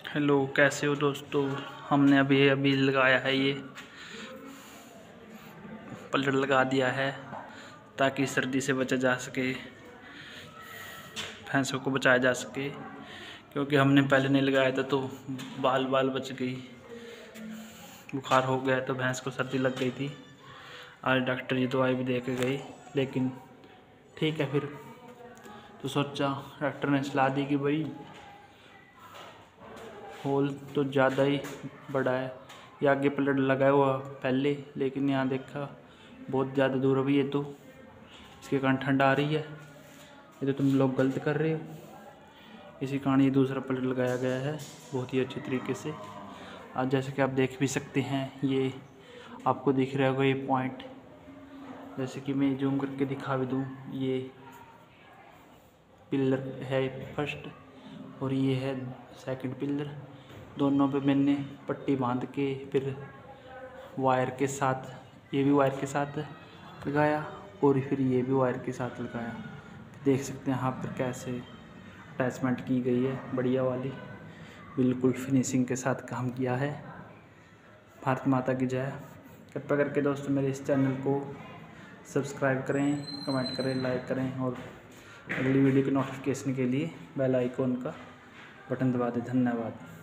Hello, कैसे हो दोस्तों। हमने अभी लगाया है, ये पलट लगा दिया है ताकि सर्दी से बचा जा सके, भैंसों को बचाया जा सके। क्योंकि हमने पहले नहीं लगाया था तो बाल बच गई, बुखार हो गया तो भैंस को सर्दी लग गई थी। आज डॉक्टर जी दवाई भी दे के गई, लेकिन ठीक है। फिर तो सोचा, डॉक्टर ने सलाह दी कि भाई होल तो ज़्यादा ही बड़ा है, ये आगे पलट लगाया हुआ पहले, लेकिन यहाँ देखा बहुत ज़्यादा दूर अभी, ये तो इसके कारण ठंड आ रही है। ये तो तुम लोग गलत कर रहे हो, इसी कारण ये दूसरा पलट लगाया गया है बहुत ही अच्छी तरीके से। आज जैसे कि आप देख भी सकते हैं, ये आपको दिख रहा होगा ये पॉइंट, जैसे कि मैं जूम करके दिखा भी दूँ, ये पिलर है फर्स्ट और ये है सेकंड पिलर। दोनों पे मैंने पट्टी बांध के फिर वायर के साथ, ये भी वायर के साथ लगाया और फिर ये भी वायर के साथ लगाया। देख सकते हैं यहाँ पर कैसे अटैचमेंट की गई है, बढ़िया वाली, बिल्कुल फिनिशिंग के साथ काम किया है। भारत माता की जय। कृपया करके दोस्तों मेरे इस चैनल को सब्सक्राइब करें, कमेंट करें, लाइक करें और अगली वीडियो के नोटिफिकेशन के लिए बेल आइकॉन का बटन दबा दें। धन्यवाद।